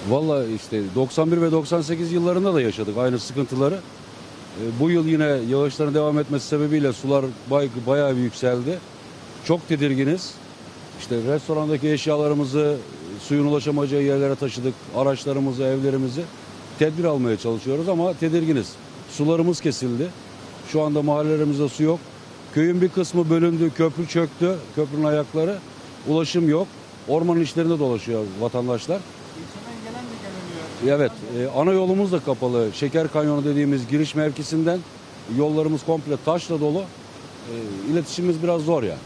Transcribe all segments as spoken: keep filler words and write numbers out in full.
Vallahi işte doksan bir ve doksan sekiz yıllarında da yaşadık aynı sıkıntıları. E, Bu yıl yine yağışların devam etmesi sebebiyle sular bay- bayağı bir yükseldi. Çok tedirginiz. İşte restorandaki eşyalarımızı suyun ulaşamayacağı yerlere taşıdık. Araçlarımızı, evlerimizi tedbir almaya çalışıyoruz ama tedirginiz. Sularımız kesildi. Şu anda mahallelerimizde su yok. Köyün bir kısmı bölündü, köprü çöktü, köprünün ayakları. Ulaşım yok. Ormanın içlerinde dolaşıyor vatandaşlar. İlçeden gelen de gelemiyor. Evet, e, ana yolumuz da kapalı. Şeker Kanyonu dediğimiz giriş mevkisinden yollarımız komple taşla dolu. E, iletişimimiz biraz zor yani.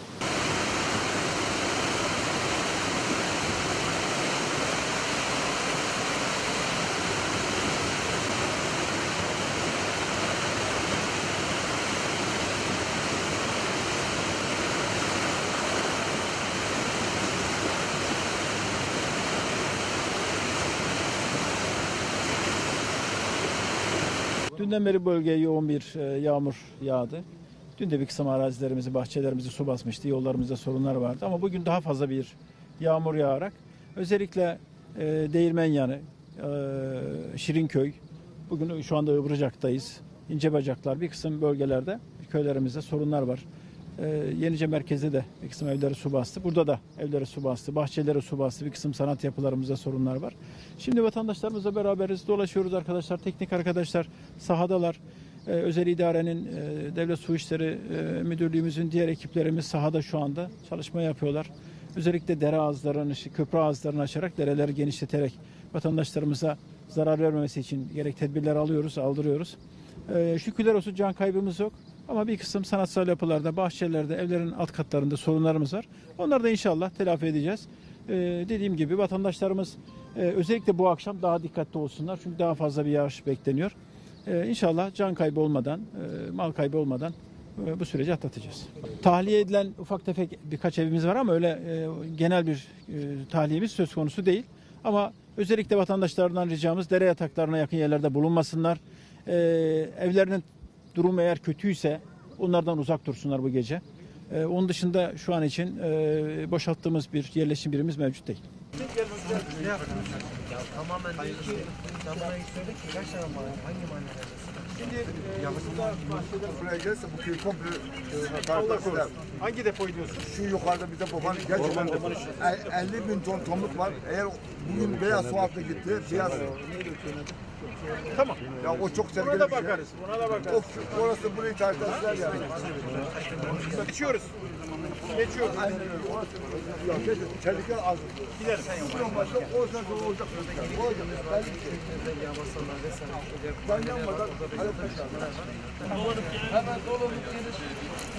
Dünden beri bölgeye yoğun bir e, yağmur yağdı. Dün de bir kısım arazilerimizi, bahçelerimizi su basmıştı. Yollarımızda sorunlar vardı. Ama bugün daha fazla bir yağmur yağarak özellikle e, Değirmenyanı, e, Şirinköy, bugün şu anda Iğırcak'tayız. İncebacaklar, bir kısım bölgelerde, köylerimizde sorunlar var. E, Yenice merkezde de bir kısım evleri su bastı. Burada da evleri su bastı, bahçeleri su bastı. Bir kısım sanat yapılarımızda sorunlar var. Şimdi vatandaşlarımızla beraberiz, dolaşıyoruz arkadaşlar. Teknik arkadaşlar sahadalar. Ee, özel idarenin, e, Devlet Su İşleri e, Müdürlüğümüzün diğer ekiplerimiz sahada şu anda çalışma yapıyorlar. Özellikle dere ağızlarını, işte köprü ağızlarını açarak, dereleri genişleterek vatandaşlarımıza zarar vermemesi için gerek tedbirler alıyoruz, aldırıyoruz. Ee, şükürler olsun can kaybımız yok. Ama bir kısım sanatsal yapılarda, bahçelerde, evlerin alt katlarında sorunlarımız var. Onları da inşallah telafi edeceğiz. Ee, dediğim gibi vatandaşlarımız e, özellikle bu akşam daha dikkatli olsunlar. Çünkü daha fazla bir yağış bekleniyor. Ee, İnşallah can kaybı olmadan, e, mal kaybı olmadan e, bu süreci atlatacağız. Tahliye edilen ufak tefek birkaç evimiz var ama öyle e, genel bir e, tahliyemiz söz konusu değil. Ama özellikle vatandaşlardan ricamız dere yataklarına yakın yerlerde bulunmasınlar. E, evlerinin durumu eğer kötüyse onlardan uzak dursunlar bu gece. E, onun dışında şu an için e, boşalttığımız bir yerleşim birimiz mevcut değil. Ya tamamen değil ki. Sen bana hiç söyledin ki kaç tane mahalle, hangi mahallelerdesiniz? Şimdi e, Buraya gelirse bu köy komple e, Allah darbe eder. korusun. Hangi depoyu diyorsun? Şu yukarıda bir depo var. Gerçekten el- elli bin ton tomruk var. Eğer bugün beyaz su altına gitti. Beyaz. Tamam. Ya o çok Buna tehlikeli da bir şey. bakarız. Buna da bakarız. O, orası burayı terk ettiler yani. Geçiyoruz. Geçiyoruz. Aynen öyle. Orası, ya kesin tehlike az. Gidelim. Buradan başka oradan sonra olacak. Olacak. Ben yanmadan hareketler. Hemen dolanıp gelir.